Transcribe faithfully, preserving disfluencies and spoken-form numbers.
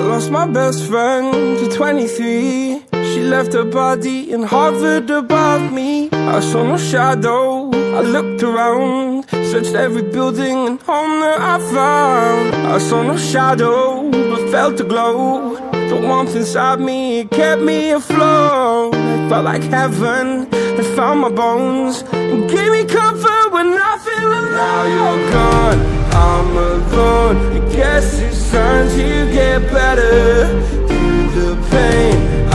lost my best friend to twenty-three. She left her body and hovered above me. I saw no shadow, I looked around, searched every building and home that I found. I saw no shadow, but felt a glow. The warmth inside me, it kept me afloat. It felt like heaven had found my bones and gave me comfort when I feel alone. Now you're gone, I'm alone. I guess it's time to get better. Through the pain